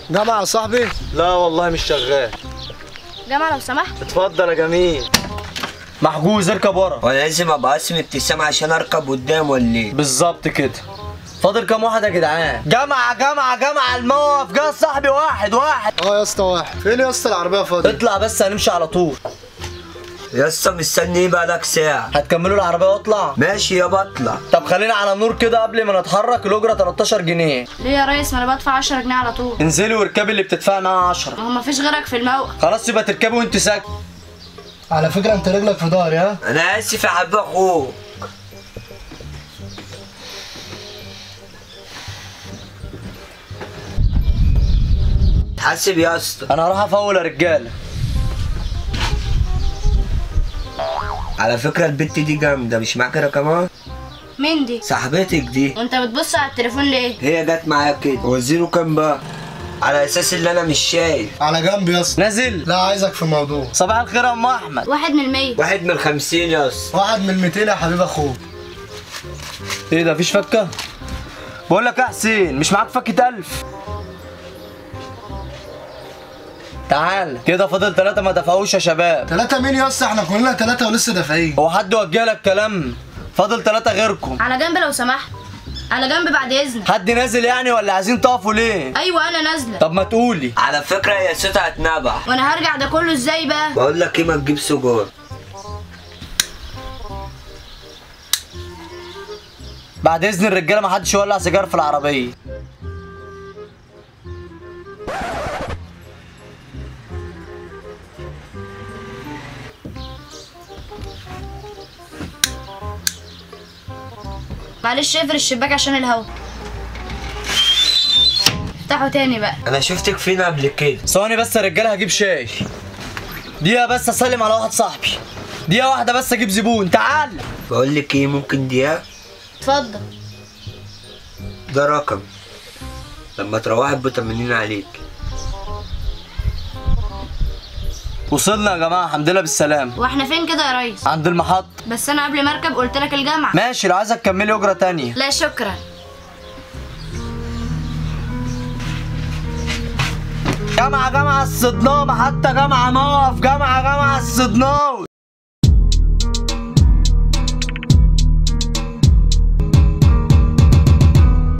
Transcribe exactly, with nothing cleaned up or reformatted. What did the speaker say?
جامعة يا صاحبي؟ لا والله مش شغال. جامعة لو سمحت. اتفضل يا جميل. محجوز، اركب ورا. وانا لازم ابقى اسم ابتسام عشان اركب قدام ولا ايه؟ بالظبط كده. فاضل كام واحد يا جدعان؟ جامعة جامعة جامعة الموقف جه صاحبي. واحد واحد. اه يا اسطى واحد. فين يا اسطى العربية فاضية؟ اطلع بس هنمشي على طول. يا اسطى مستني ايه بقالك ساعة؟ هتكملوا العربية واطلع؟ ماشي يابا اطلع. طب خلينا على النور كده قبل ما نتحرك. الاجرة تلتاشر جنيه. ليه يا ريس؟ ما انا بدفع عشرة جنيه على طول. انزلي واركبي اللي بتدفعي معاها عشرة. ما هو مفيش غيرك في الموقف. خلاص يبقى تركبي وانت ساكت. على فكرة انت رجلك في ظهري. ها؟ انا اسف يا حبيب اخوك. حاسب يا اسطى. انا هروح افول يا رجالة. على فكرة البت دي جامدة، مش معاك رقمها؟ مين دي؟ صاحبتك دي. وانت بتبص على التليفون ليه؟ هي جت معايا كده. وزيره كام بقى؟ على اساس ان انا مش شايف. على جنب يا اسطى. نازل. لا عايزك في موضوع. صباح الخير يا ام احمد. واحد من المية. واحد من خمسين يا اسطى. واحد من ميتين يا حبيب اخوك. ايه ده؟ مفيش فكة؟ بقول لك يا حسين، مش معاك فكة ألف؟ تعال كده فاضل ثلاثة ما دفعوش يا شباب. ثلاثة مين يا اسطى؟ احنا كلنا ثلاثة ولسه دافعين. هو حد وجه لك كلام؟ فاضل ثلاثة غيركم. على جنب لو سمحت. على جنب بعد اذنك. حد نازل يعني ولا عايزين تقفوا ليه؟ ايوه انا نازله. طب ما تقولي. على فكرة هي صوتها اتنبح. وانا هرجع ده كله ازاي بقى؟ بقول لك ايه، ما تجيب سجار. بعد اذن الرجاله ما حدش يولع سيجار في العربيه. معلش اقفل الشباك عشان الهوا. افتحه تاني بقى. انا شفتك فين قبل كده. ثواني بس يا رجاله هجيب شاي. دقيقه بس اسلم على واحد صاحبي. دقيقه واحده بس اجيب زبون. تعال. بقول لك ايه، ممكن دقيقة؟ اتفضل. ده رقم لما تروحي بطمنين عليك. وصلنا يا جماعه الحمد لله بالسلامه. واحنا فين كده يا ريس؟ عند المحطه. بس انا قبل ما اركب قلت لك الجامعه. ماشي، لو عايزه تكملي اجره تانية. لا شكرا. جامعه جامعه الصدناوي، حتى جامعه موقف. جامعه جامعه الصدناوي.